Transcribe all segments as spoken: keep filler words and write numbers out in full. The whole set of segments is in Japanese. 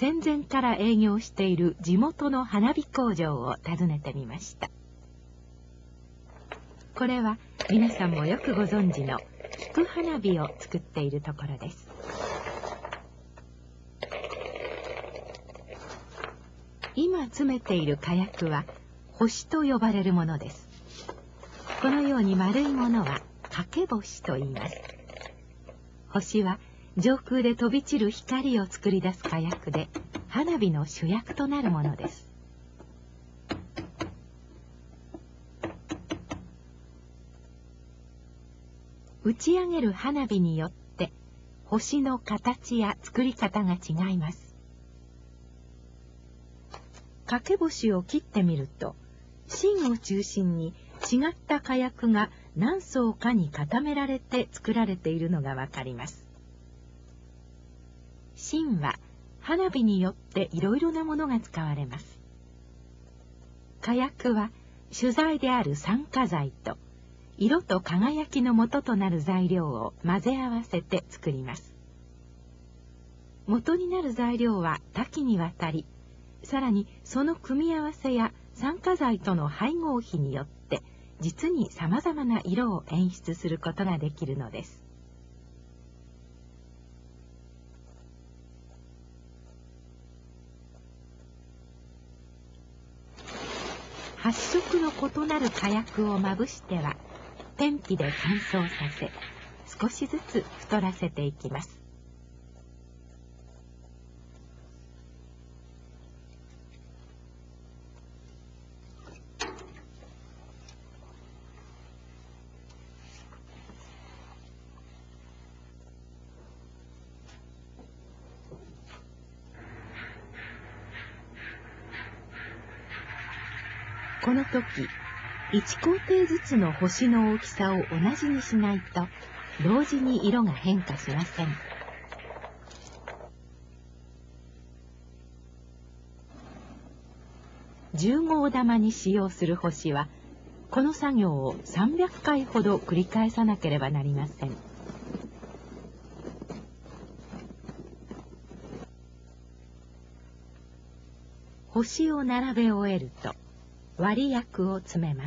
戦前から営業している地元の花火工場を訪ねてみました。これは皆さんもよくご存知の菊花火を作っているところです。今詰めている火薬は星と呼ばれるものです。このように丸いものはかけ星と言います。星は上空で飛び散る光を作り出す火薬で、花火の主役となるものです。打ち上げる花火によって星の形や作り方が違います。かけ星を切ってみると、芯を中心に違った火薬が何層かに固められて作られているのがわかります。芯は花火によっていろいろなものが使われます。火薬は主材である酸化剤と色と輝きの元となる材料を混ぜ合わせて作ります。元になる材料は多岐にわたり、さらにその組み合わせや酸化剤との配合比によって実にさまざまな色を演出することができるのです。発色の異なる火薬をまぶしては天日で乾燥させ、少しずつ太らせていきます。この時、いち工程ずつの星の大きさを同じにしないと同時に色が変化しません。じゅう号玉に使用する星はこの作業をさんびゃっかいほど繰り返さなければなりません。星を並べ終えると割り薬を詰めます。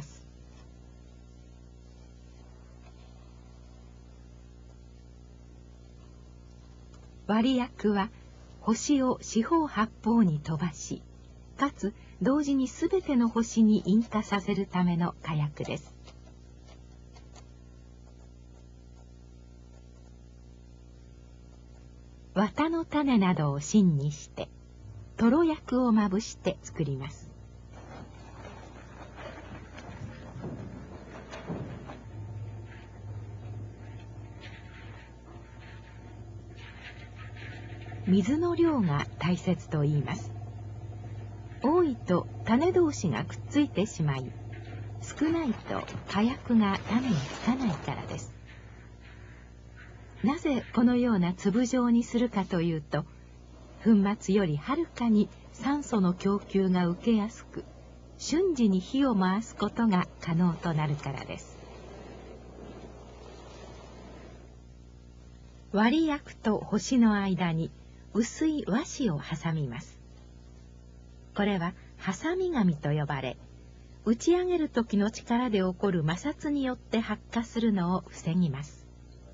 割り薬は星を四方八方に飛ばし、かつ同時にすべての星に引火させるための火薬です。綿の種などを芯にして泥薬をまぶして作ります。水の量が大切と言います。多いと種同士がくっついてしまい、少ないと火薬が種につかないからです。なぜこのような粒状にするかというと、粉末よりはるかに酸素の供給が受けやすく、瞬時に火を回すことが可能となるからです。割り薬と星の間に薄い和紙を挟みます。これははさみ紙と呼ばれ、打ち上げる時の力で起こる摩擦によって発火するのを防ぎます。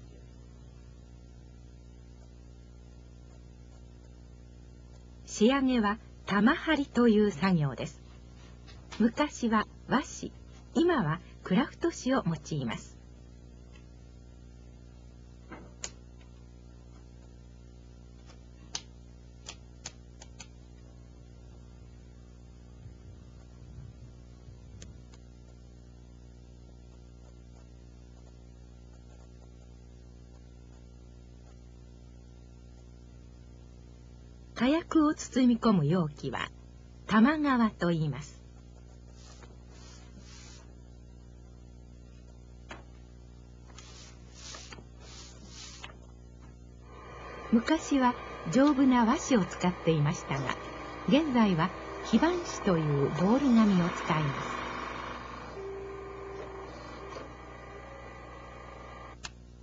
仕上げは玉貼りという作業です。昔は和紙、今はクラフト紙を用います。火薬を包み込む容器は玉皮と言います。昔は丈夫な和紙を使っていましたが、現在は木板紙というボール紙を使います。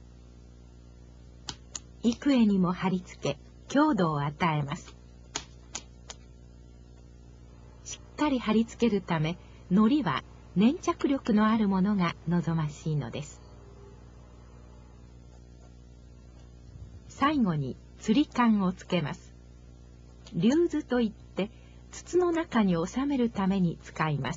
幾重にも貼り付け強度を与えます。 かり貼り付けるため、糊は粘着力のあるものが望ましいのです。最後につり管をつけます。流図といって筒の中に収めるために使います。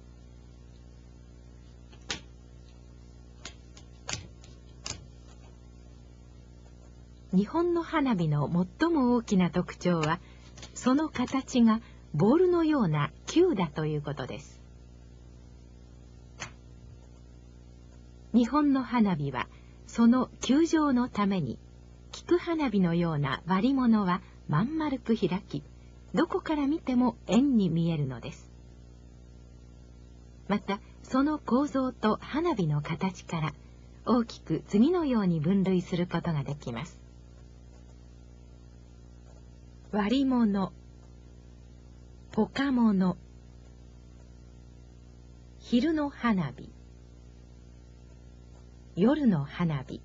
日本の花火の最も大きな特徴は、その形がボールのような球だということです。日本の花火はその球状のために、菊花火のような割り物はまん丸く開き、どこから見ても円に見えるのです。またその構造と花火の形から大きく次のように分類することができます。割り物、ポカ物、昼の花火、夜の花火、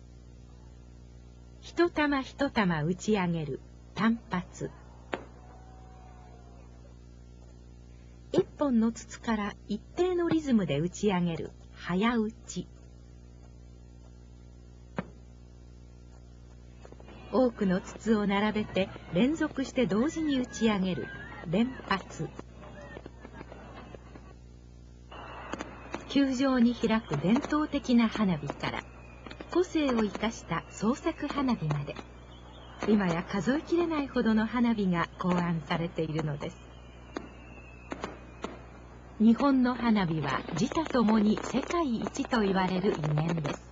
一玉一玉打ち上げる単発、一本の筒から一定のリズムで打ち上げる早打ち、多くの筒を並べて連続して同時に打ち上げる連発、球状に開く伝統的な花火から個性を生かした創作花火まで、今や数えきれないほどの花火が考案されているのです。日本の花火は自他ともに世界一と言われるゆえんです。